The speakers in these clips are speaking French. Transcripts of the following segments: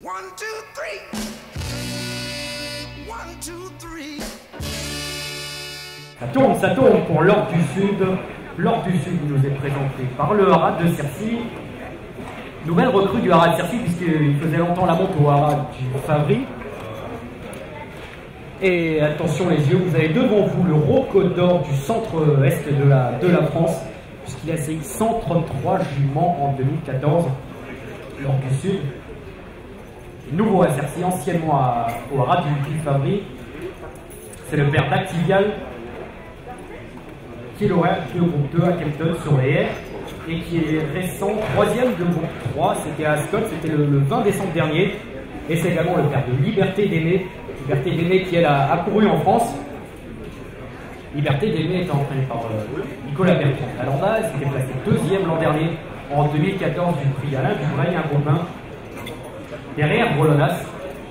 One, two, three. One, two, three. Ça tourne pour l'Ordre du Sud. L'Ordre du Sud nous est présenté par le Haras de Cercy. Nouvelle recrue du Haras de Cercy puisqu'il faisait longtemps la monte au Haras du Favry. Et attention les yeux, vous avez devant vous le Rocco d'Or du centre-est de la France puisqu'il a essayé 133 juments en 2014. L'Ordre du Sud. Nouveau à Cercy, anciennement au Haras du Favry. C'est le père d'Activial qui est l'horaire de groupe 2 à Kempton sur les airs et qui est récent, troisième de groupe 3, c'était à Ascot, c'était le 20 décembre dernier. Et c'est également le père de Liberté d'Aimé. Liberté d'Aimé qui elle a couru en France. Liberté d'Aimé est entraîné par Nicolas Bertrand à l'Andaz, il était placé deuxième l'an dernier en 2014 du prix Alain Dubreuil, un groupe 1. Derrière Brolonas.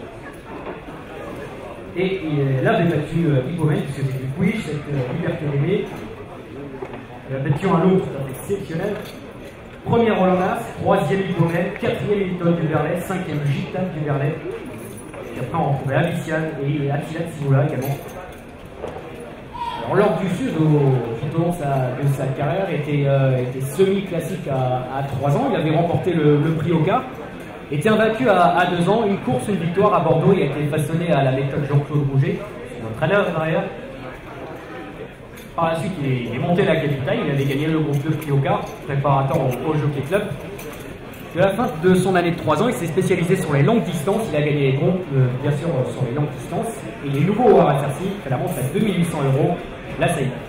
Et il avait battu Hippomen, puisque c'est du quiz, cette Liberté d'Aimé. Il a battu un lot tout à fait exceptionnel. Premier Brolonas, troisième Hippomen, quatrième Hilton du Berlay, cinquième Gitan du Berlay. Et après on retrouvait Abician et Attila Tsimoula également. Alors l'Ordre du Sud, tout au long de sa carrière, était semi-classique à 3 ans. Il avait remporté le prix Oka. Était invaincu à 2 ans, une course, une victoire à Bordeaux. Il a été façonné à la méthode Jean-Claude Rouget, l'entraîneur derrière. Par la suite, il est monté à la capitale. Il avait gagné le groupe 2 prix Oka, préparateur au Jockey Club. À la fin de son année de 3 ans, il s'est spécialisé sur les longues distances. Il a gagné les groupes, bien sûr, sur les longues distances. Et il est nouveau au Haras de Cercy, il fait la montre à 2 800 €. Là, ça y est.